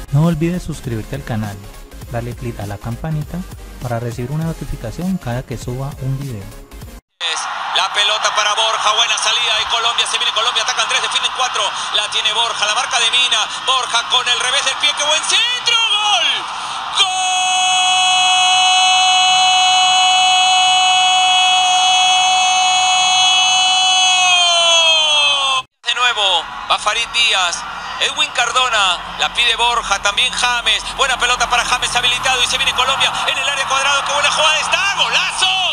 No olvides suscribirte al canal, darle clic a la campanita para recibir una notificación cada que suba un video. La pelota para Borja, buena salida de Colombia, se viene Colombia, atacan 3, defienden 4, la tiene Borja, la marca de Mina, Borja con el revés del pie, ¡qué buen centro! ¡Gol! ¡Gol! De nuevo, va Farid Díaz, Edwin Cardona, la pide Borja, también James, buena pelota para James habilitado y se viene Colombia en el área cuadrado, ¡qué buena jugada está! ¡Golazo!